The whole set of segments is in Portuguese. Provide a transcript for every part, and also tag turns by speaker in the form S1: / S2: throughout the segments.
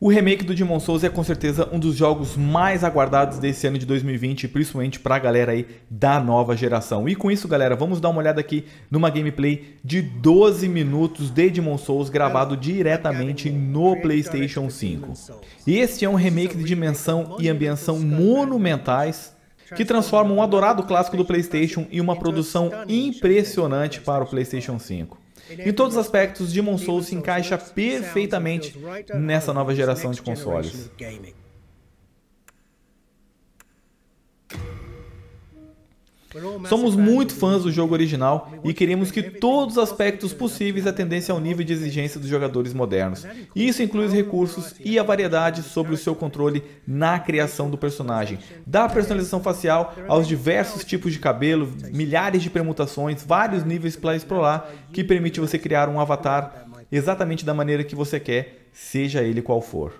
S1: O remake do Demon's Souls é com certeza um dos jogos mais aguardados desse ano de 2020, principalmente para a galera aí da nova geração. E com isso, galera, vamos dar uma olhada aqui numa gameplay de 12 minutos de Demon's Souls gravado diretamente no PlayStation 5. E este é um remake de dimensão e ambientação monumentais que transforma um adorado clássico do PlayStation em uma produção impressionante para o PlayStation 5. Em todos os aspectos, Demon's Souls se encaixa perfeitamente nessa nova geração de consoles. Somos muito fãs do jogo original e queremos que todos os aspectos possíveis atendessem ao nível de exigência dos jogadores modernos. Isso inclui os recursos e a variedade sobre o seu controle na criação do personagem, da personalização facial aos diversos tipos de cabelo, milhares de permutações, vários níveis para explorar, que permite você criar um avatar exatamente da maneira que você quer, seja ele qual for.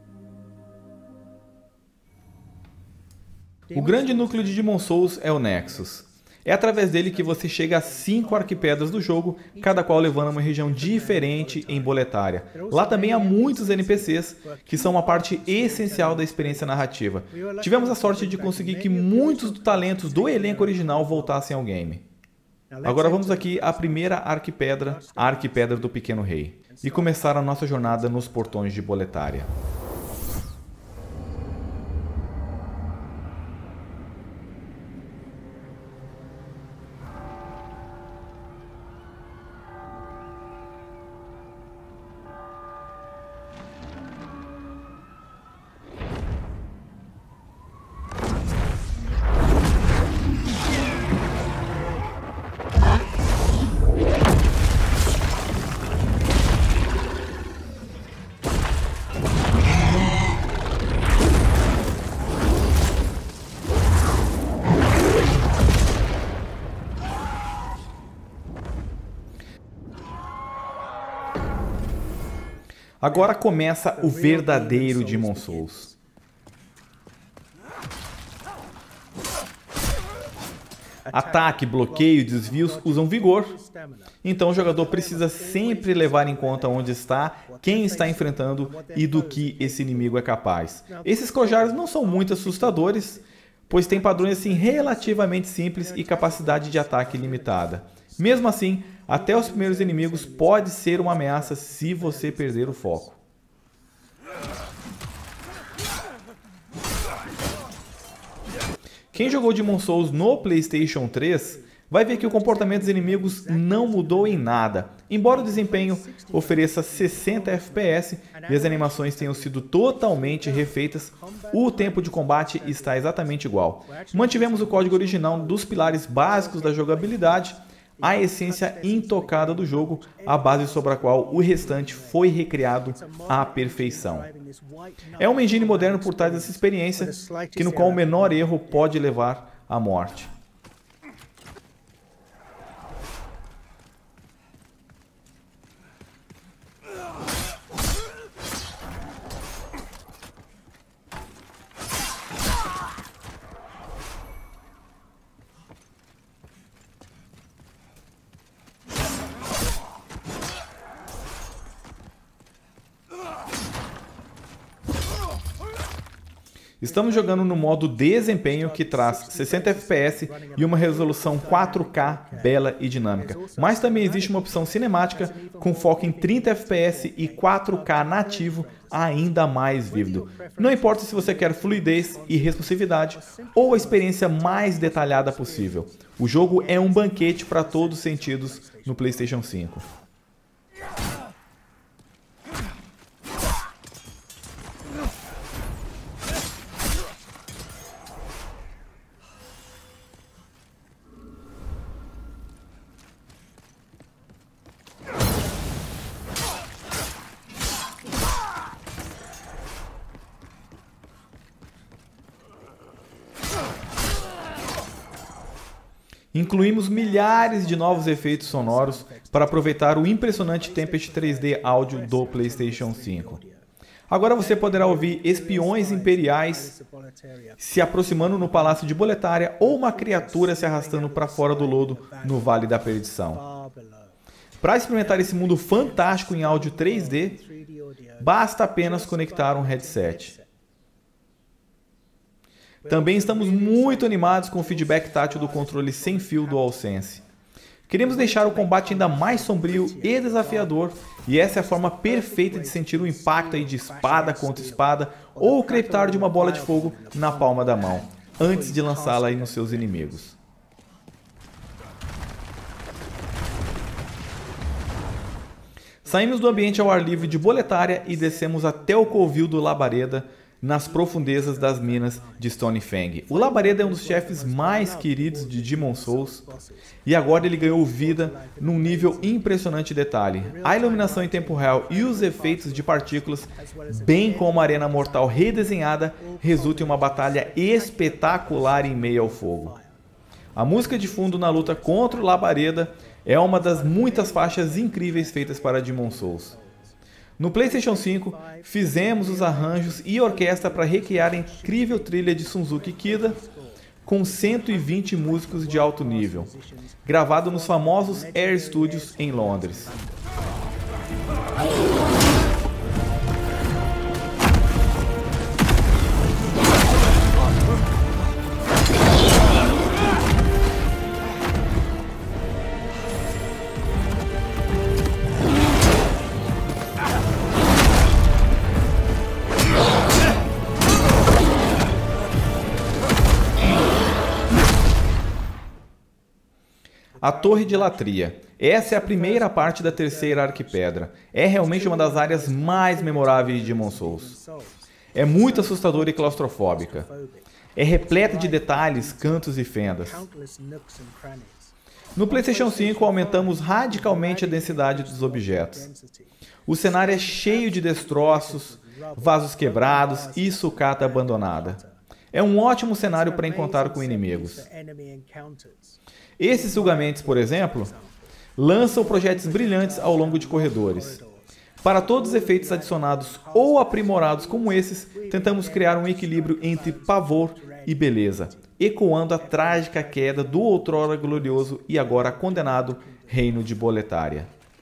S1: O grande núcleo de Demon's Souls é o Nexus. É através dele que você chega às 5 arquipedras do jogo, cada qual levando a uma região diferente em Boletária. Lá também há muitos NPCs, que são uma parte essencial da experiência narrativa. Tivemos a sorte de conseguir que muitos dos talentos do elenco original voltassem ao game. Agora vamos aqui à primeira arquipedra, a Arquipedra do Pequeno Rei, e começar a nossa jornada nos portões de Boletária. Agora começa o verdadeiro Demon's Souls. Ataque, bloqueio e desvios usam vigor, então o jogador precisa sempre levar em conta onde está, quem está enfrentando e do que esse inimigo é capaz. Esses Kojaros não são muito assustadores, pois têm padrões assim relativamente simples e capacidade de ataque limitada. Mesmo assim, até os primeiros inimigos pode ser uma ameaça se você perder o foco. Quem jogou Demon's Souls no PlayStation 3 vai ver que o comportamento dos inimigos não mudou em nada. Embora o desempenho ofereça 60 FPS e as animações tenham sido totalmente refeitas, o tempo de combate está exatamente igual. Mantivemos o código original dos pilares básicos da jogabilidade, a essência intocada do jogo, a base sobre a qual o restante foi recriado à perfeição. É uma engine moderna por trás dessa experiência, que no qual o menor erro pode levar à morte. Estamos jogando no modo desempenho, que traz 60 FPS e uma resolução 4K bela e dinâmica. Mas também existe uma opção cinemática com foco em 30 FPS e 4K nativo ainda mais vívido. Não importa se você quer fluidez e responsividade ou a experiência mais detalhada possível. O jogo é um banquete para todos os sentidos no PlayStation 5. Incluímos milhares de novos efeitos sonoros para aproveitar o impressionante Tempest 3D áudio do PlayStation 5. Agora você poderá ouvir espiões imperiais se aproximando no Palácio de Boletária ou uma criatura se arrastando para fora do lodo no Vale da Perdição. Para experimentar esse mundo fantástico em áudio 3D, basta apenas conectar um headset. Também estamos muito animados com o feedback tátil do controle sem fio DualSense. Queremos deixar o combate ainda mais sombrio e desafiador, e essa é a forma perfeita de sentir o impacto aí de espada contra espada ou o crepitar de uma bola de fogo na palma da mão, antes de lançá-la aí nos seus inimigos. Saímos do ambiente ao ar livre de Boletaria e descemos até o covil do Labareda, nas profundezas das minas de Stonefang. O Labareda é um dos chefes mais queridos de Demon Souls e agora ele ganhou vida num nível impressionante de detalhe. A iluminação em tempo real e os efeitos de partículas, bem como a arena mortal redesenhada, resultam em uma batalha espetacular em meio ao fogo. A música de fundo na luta contra o Labareda é uma das muitas faixas incríveis feitas para Demon Souls. No PlayStation 5, fizemos os arranjos e orquestra para recriar a incrível trilha de Sunzuki Kida, com 120 músicos de alto nível, gravado nos famosos Air Studios em Londres. A Torre de Latria. Essa é a primeira parte da terceira Arquipedra. É realmente uma das áreas mais memoráveis de Demon Souls. É muito assustadora e claustrofóbica. É repleta de detalhes, cantos e fendas. No PlayStation 5 aumentamos radicalmente a densidade dos objetos. O cenário é cheio de destroços, vasos quebrados e sucata abandonada. É um ótimo cenário para encontrar com inimigos. Esses Sugamentos, por exemplo, lançam projéteis brilhantes ao longo de corredores. Para todos os efeitos adicionados ou aprimorados como esses, tentamos criar um equilíbrio entre pavor e beleza, ecoando a trágica queda do outrora glorioso e agora condenado reino de Boletaria.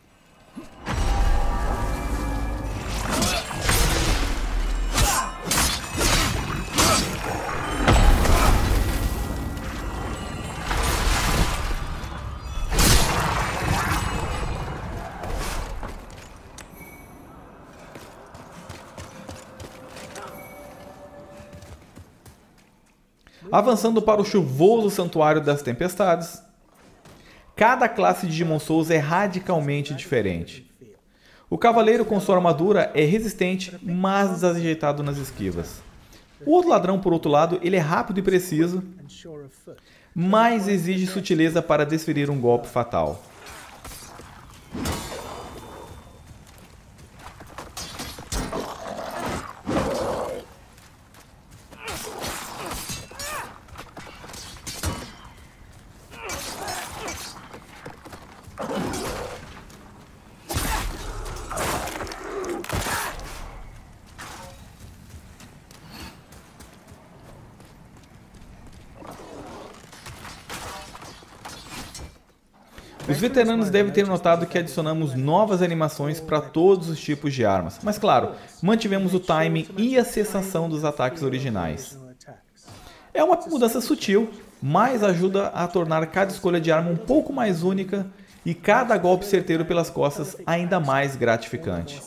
S1: Avançando para o chuvoso Santuário das Tempestades, cada classe de Demon Souls é radicalmente diferente. O Cavaleiro com sua armadura é resistente, mas desajeitado nas esquivas. O outro ladrão, por outro lado, ele é rápido e preciso, mas exige sutileza para desferir um golpe fatal. Os veteranos devem ter notado que adicionamos novas animações para todos os tipos de armas, mas claro, mantivemos o timing e a cessação dos ataques originais. É uma mudança sutil, mas ajuda a tornar cada escolha de arma um pouco mais única e cada golpe certeiro pelas costas ainda mais gratificante.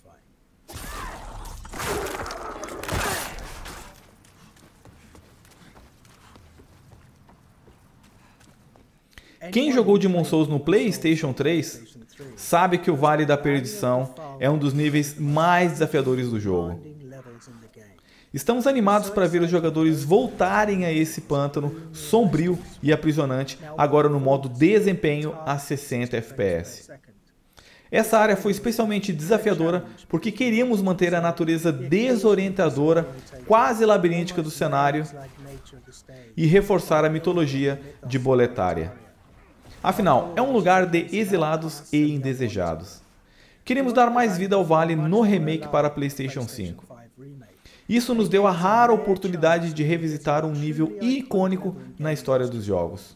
S1: Quem jogou Demon Souls no PlayStation 3 sabe que o Vale da Perdição é um dos níveis mais desafiadores do jogo. Estamos animados para ver os jogadores voltarem a esse pântano sombrio e aprisionante, agora no modo desempenho a 60 FPS. Essa área foi especialmente desafiadora porque queríamos manter a natureza desorientadora, quase labiríntica do cenário e reforçar a mitologia de Boletaria. Afinal, é um lugar de exilados e indesejados. Queremos dar mais vida ao Vale no remake para PlayStation 5. Isso nos deu a rara oportunidade de revisitar um nível icônico na história dos jogos.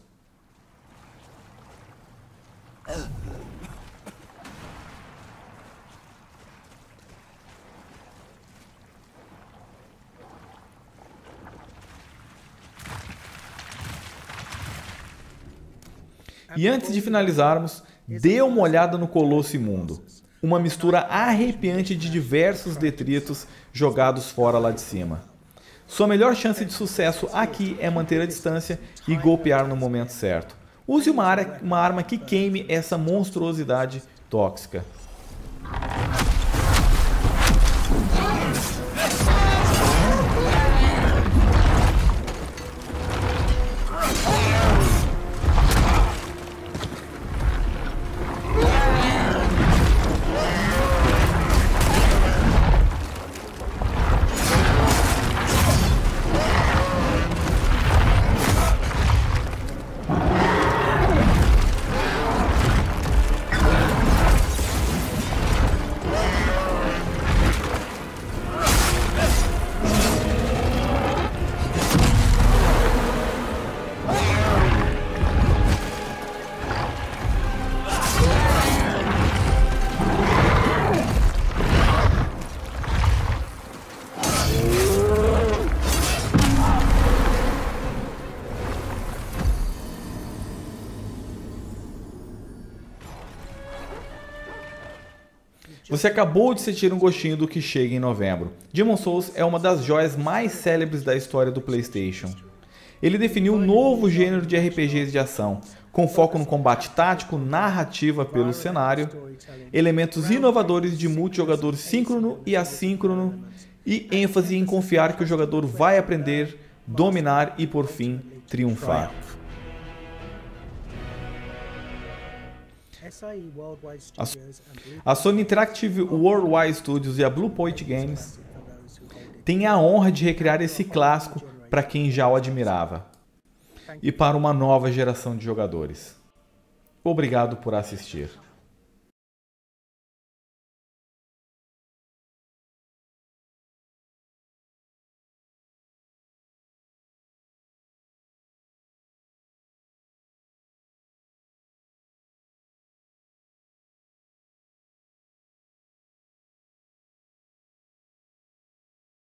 S1: E antes de finalizarmos, dê uma olhada no Colosso Imundo. Uma mistura arrepiante de diversos detritos jogados fora lá de cima. Sua melhor chance de sucesso aqui é manter a distância e golpear no momento certo. Use uma arma que queime essa monstruosidade tóxica. Você acabou de sentir um gostinho do que chega em novembro. Demon's Souls é uma das joias mais célebres da história do PlayStation. Ele definiu um novo gênero de RPGs de ação, com foco no combate tático, narrativa pelo cenário, elementos inovadores de multijogador síncrono e assíncrono e ênfase em confiar que o jogador vai aprender, dominar e, por fim, triunfar. A Sony Interactive Worldwide Studios e a Bluepoint Games têm a honra de recriar esse clássico para quem já o admirava e para uma nova geração de jogadores. Obrigado por assistir.